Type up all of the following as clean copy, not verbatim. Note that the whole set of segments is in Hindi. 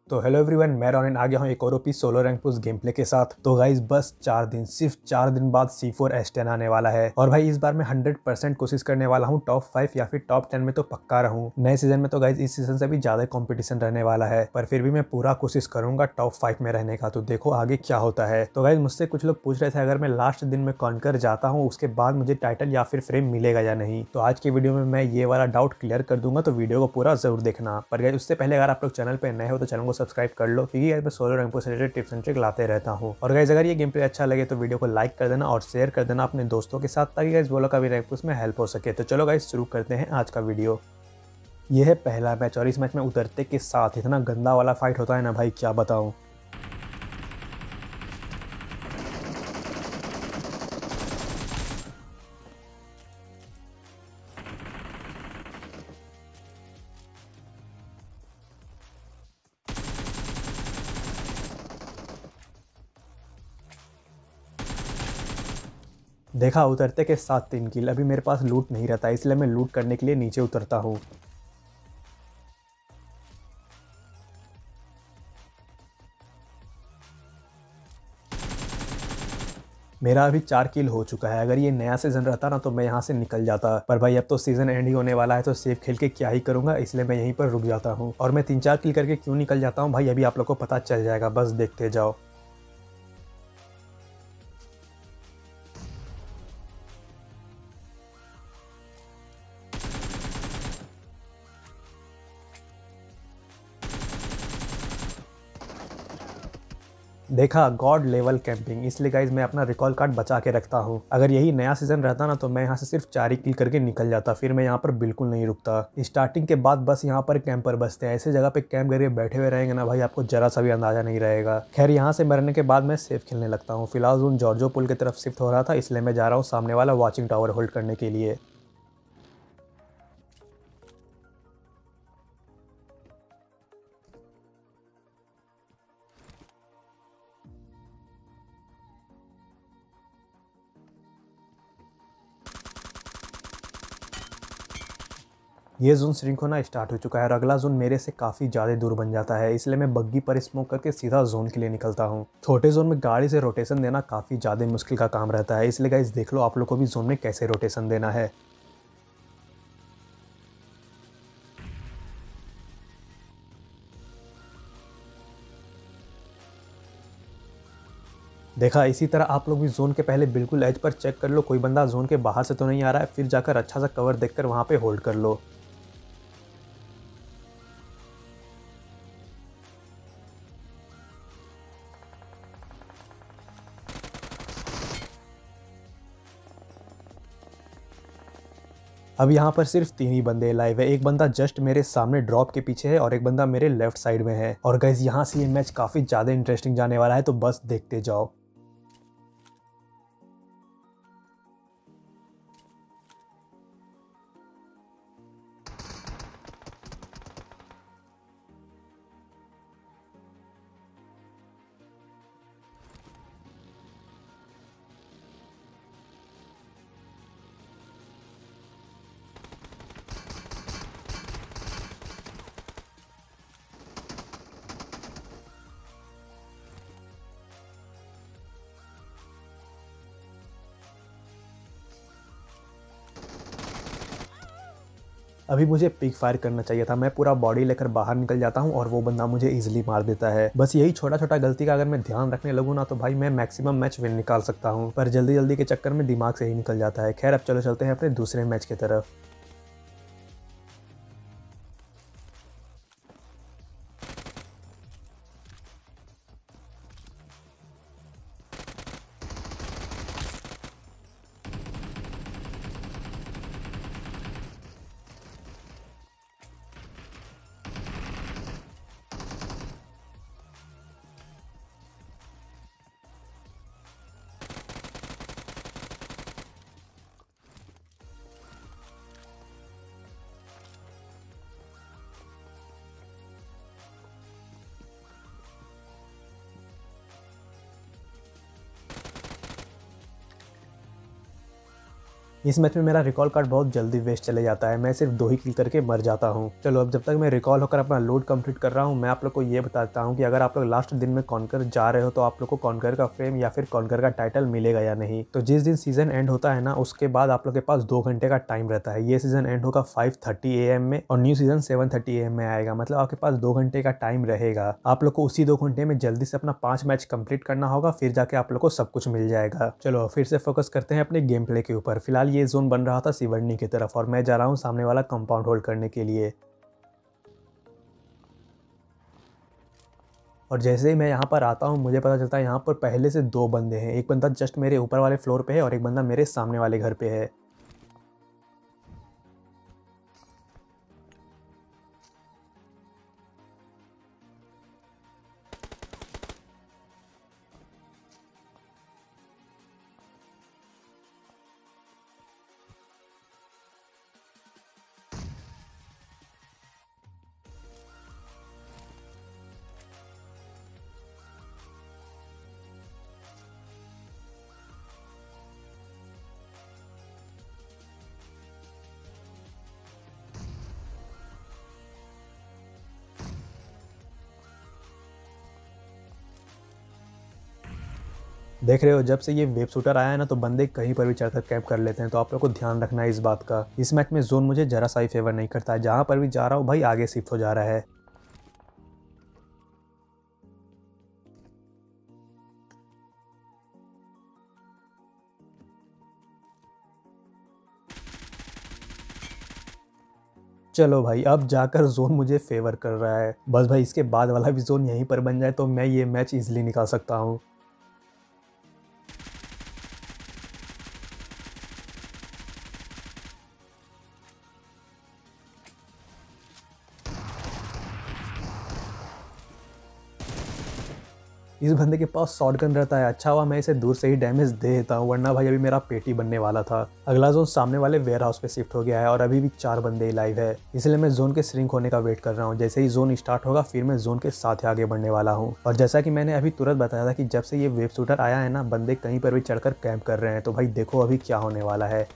तो हेलो एवरीवन, मैं रॉनिन आ गया हूँ एक और OP solo rank push game play के साथ। तो गाइज बस 4 दिन, सिर्फ 4 दिन बाद C4 S10 आने वाला है। और भाई इस बार मैं 100% कोशिश करने वाला हूँ टॉप 5 या फिर टॉप 10 में तो पक्का रहूँ। नए सीजन में तो गाइज इस सीजन से भी ज्यादा कंपटीशन रहने वाला है, पर फिर भी मैं पूरा कोशिश करूंगा टॉप 5 में रहने का। तो देखो आगे क्या होता है। तो गाइज मुझसे कुछ लोग पूछ रहे थे अगर मैं लास्ट दिन में कॉन्कर जाता हूँ उसके बाद मुझे टाइटल या फिर फ्रेम मिलेगा या नहीं। तो आज की वीडियो में मैं ये वाला डाउट क्लियर कर दूंगा, तो वीडियो को पूरा जरूर देखना। पर गाइज उससे पहले अगर आप लोग चैनल पे नए हो तो चैनल को सब्सक्राइब कर लो, क्योंकि मैं सोलो रैंक पुश से रिलेटेड टिप्स एंड ट्रिक लाते रहता हूँ। और गाइज अगर ये गेम प्ले अच्छा लगे तो वीडियो को लाइक कर देना और शेयर कर देना अपने दोस्तों के साथ, ताकि गाइज वो लोग का भी रैंक पुश में हेल्प हो सके। तो चलो गाइज शुरू करते हैं आज का वीडियो। ये है पहला मैच और इस मैच में उतरते के साथ इतना गंदा वाला फाइट होता है ना भाई, क्या बताऊं। देखा, उतरते के साथ 3 किल। अभी मेरे पास लूट नहीं रहता, इसलिए मैं लूट करने के लिए नीचे उतरता हूँ। मेरा अभी 4 किल हो चुका है। अगर ये नया सीजन रहता ना तो मैं यहाँ से निकल जाता, पर भाई अब तो सीजन एंड ही होने वाला है, तो सेफ खेल के क्या ही करूंगा, इसलिए मैं यहीं पर रुक जाता हूँ। और मैं 3-4 किल करके क्यों निकल जाता हूँ भाई, अभी आप लोग को पता चल जाएगा, बस देखते जाओ। देखा, गॉड लेवल कैंपिंग। इसलिए गाइज मैं अपना रिकॉल कार्ड बचा के रखता हूँ। अगर यही नया सीजन रहता ना तो मैं यहाँ से सिर्फ 4 ही किल करके निकल जाता, फिर मैं यहाँ पर बिल्कुल नहीं रुकता। स्टार्टिंग के बाद बस यहाँ पर कैंपर बसते हैं, ऐसे जगह पे कैंप करके बैठे हुए रहेंगे ना भाई, आपको जरा सा भी अंदाजा नहीं रहेगा। खैर यहाँ से मरने के बाद मैं सेफ खेलने लगता हूँ। फिलहाल जोन जॉर्जो पुल की तरफ शिफ्ट हो रहा था, इसलिए मैं जा रहा हूँ सामने वाला वॉचिंग टावर होल्ड करने के लिए। ये जोन श्रिंक होना स्टार्ट हो चुका है और अगला जोन मेरे से काफ़ी ज़्यादा दूर बन जाता है, इसलिए मैं बग्गी पर स्मोक करके सीधा जोन के लिए निकलता हूँ। छोटे जोन में गाड़ी से रोटेशन देना काफ़ी ज़्यादा मुश्किल का काम रहता है, इसलिए गाइस देख लो आप लोग को भी जोन में कैसे रोटेशन देना है। देखा, इसी तरह आप लोग भी जोन के पहले बिल्कुल एज पर चेक कर लो कोई बंदा जोन के बाहर से तो नहीं आ रहा है, फिर जाकर अच्छा सा कवर देखकर वहाँ पे होल्ड कर लो। अब यहाँ पर सिर्फ 3 ही बंदे लाइव है। एक बंदा जस्ट मेरे सामने ड्रॉप के पीछे है और एक बंदा मेरे लेफ्ट साइड में है। और गाइस यहाँ से ये मैच काफ़ी ज़्यादा इंटरेस्टिंग जाने वाला है, तो बस देखते जाओ। अभी मुझे पिक फायर करना चाहिए था, मैं पूरा बॉडी लेकर बाहर निकल जाता हूँ और वो बंदा मुझे इजीली मार देता है। बस यही छोटा छोटा गलती का अगर मैं ध्यान रखने लगूँ ना तो भाई मैं मैक्सिमम मैच विन निकाल सकता हूँ, पर जल्दी जल्दी के चक्कर में दिमाग से ही निकल जाता है। खैर अब चलो चलते हैं अपने दूसरे मैच की तरफ। इस मैच में मेरा रिकॉल कार्ड बहुत जल्दी वेस्ट चले जाता है, मैं सिर्फ 2 ही किल करके मर जाता हूँ। चलो अब जब तक मैं रिकॉल होकर अपना लोड कंप्लीट कर रहा हूँ, मैं आप लोग को ये बताता हूँ कि अगर आप लोग लास्ट दिन में कॉन्कर जा रहे हो तो आप लोग को कॉन्कर का फ्रेम या फिर कॉन्कर का टाइटल मिलेगा या नहीं। तो जिस दिन सीजन एंड होता है ना, उसके बाद आप लोग के पास 2 घंटे का टाइम रहता है। ये सीजन एंड होगा 5:30 AM में और न्यू सीजन 7:30 AM में आएगा, मतलब आपके पास 2 घंटे का टाइम रहेगा। आप लोग को उसी 2 घंटे में जल्दी से अपना 5 मैच कंप्लीट करना होगा, फिर जाके आप लोग को सब कुछ मिल जाएगा। चलो फिर से फोकस करते हैं अपने गेम प्ले के ऊपर। फिलहाल ये जोन बन रहा था सिवरनी की तरफ और मैं जा रहा हूँ सामने वाला कंपाउंड होल्ड करने के लिए। और जैसे ही मैं यहाँ पर आता हूँ, मुझे पता चलता है यहाँ पर पहले से 2 बंदे हैं। एक बंदा जस्ट मेरे ऊपर वाले फ्लोर पे है और एक बंदा मेरे सामने वाले घर पे है। देख रहे हो, जब से ये वेब शूटर आया है ना, तो बंदे कहीं पर भी चढ़कर कैंप कर लेते हैं। तो आप लोग को ध्यान रखना है इस बात का। इस मैच में जोन मुझे जरा सा ही फेवर नहीं करता है, जहां पर भी जा रहा हूँ भाई आगे शिफ्ट हो जा रहा है। चलो भाई, अब जाकर जोन मुझे फेवर कर रहा है। बस भाई इसके बाद वाला भी जोन यहीं पर बन जाए तो मैं ये मैच इजीली निकाल सकता हूँ। इस बंदे के पास शॉटगन रहता है। अच्छा हुआ मैं इसे दूर से ही डैमेज दे देता हूँ, वरना भाई अभी मेरा पेटी बनने वाला था। अगला जोन सामने वाले वेयर हाउस पे शिफ्ट हो गया है और अभी भी 4 बंदे लाइव है, इसलिए मैं जोन के श्रिंक होने का वेट कर रहा हूँ। जैसे ही जोन स्टार्ट होगा फिर मैं जोन के साथ ही आगे बढ़ने वाला हूँ। और जैसा कि मैंने अभी तुरंत बताया था कि जब से ये वेब शूटर आया है ना, बंदे कहीं पर भी चढ़कर कैंप कर रहे हैं। तो भाई देखो अभी क्या होने वाला है।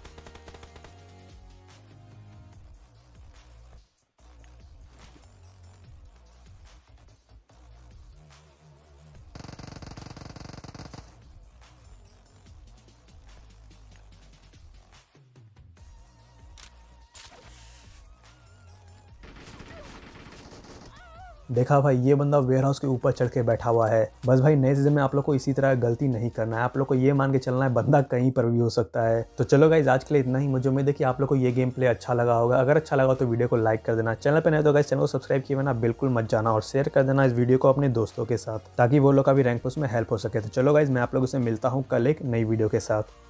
देखा भाई, ये बंदा वेयर हाउस के ऊपर चढ़ के बैठा हुआ है। बस भाई नए सीजन में आप लोग को इसी तरह गलती नहीं करना है। आप लोग को ये मान के चलना है बंदा कहीं पर भी हो सकता है। तो चलो गाइज, आज के लिए इतना ही। मुझे उम्मीद है कि आप लोग को ये गेम प्ले अच्छा लगा होगा। अगर अच्छा लगा तो वीडियो को लाइक कर देना। चैनल पर नहीं तो गाइज चैनल को सब्सक्राइब किए बिना बिल्कुल मत जाना और शेयर कर देना इस वीडियो को अपने दोस्तों के साथ, ताकि वो लोग का भी रैंक पुश में हेल्प हो सके। तो चलो गाइज, मैं आप लोगों से मिलता हूँ कल एक नई वीडियो के साथ।